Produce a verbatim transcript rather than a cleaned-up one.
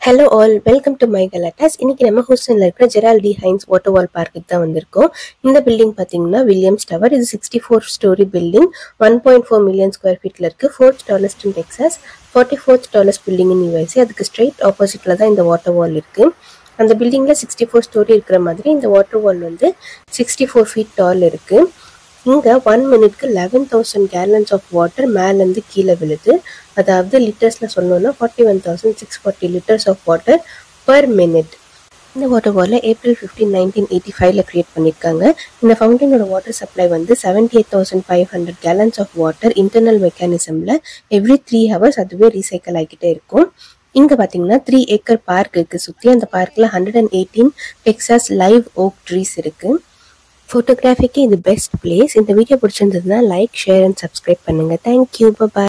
Hello all, welcome to my Galatas. இன்னைக்கு நம்ம ஹூஸ்டன்ல இருக்கிற Gerald Hines waterwall பார்க்குக்கு தான் வந்திருக்கோம். இந்த பில்டிங் பாத்தீங்கன்னா வில்லியம்ஸ் டவர். இது sixty-four story building, one point four million square feetல இருக்கு. fourth tallest in Texas, forty-fourth tallest building in U S A. அதுக்கு straight oppositeல தான் இந்த waterwall இருக்கு. அந்த பில்டிங்ல sixty-four story இருக்கிற மாதிரி இந்த waterwall வந்து sixty-four feet tall இருக்கு. இங்க one minute க்கு eleven thousand gallons of water மேல இருந்து கீழ விழுது. அதாவது லிட்டர்ஸ்ல சொல்லணும்னா forty-one thousand six hundred forty liters of water per minute. இந்த வாட்டர் வால்ல ஏப்ரல் fifteenth nineteen eighty-five ல கிரியேட் பண்ணிருக்காங்க. இந்த ஃபவுண்டனோட வாட்டர் சப்ளை வந்து seventy-eight thousand five hundred gallons of water internal மெக்கானிசம்ல எவ்ரி த்ரீ ஹவர்ஸ் அதுவே ரீசைக்கிள் ஆகிட்டே இருக்கும். இங்க பாத்தீங்கன்னா த்ரீ ஏக்கர் பார்க் இருக்கு. சுத்தி அந்த பார்க்ல one hundred eighteen Texas live oak trees இருக்கு. ஃபோட்டோகிராஃபிக்கு இது பெஸ்ட் பிளேஸ். இந்த வீடியோ பிடிச்சிருந்ததுன்னா லைக், ஷேர் அண்ட் சப்ஸ்கிரைப் பண்ணுங்க. Thank you, by.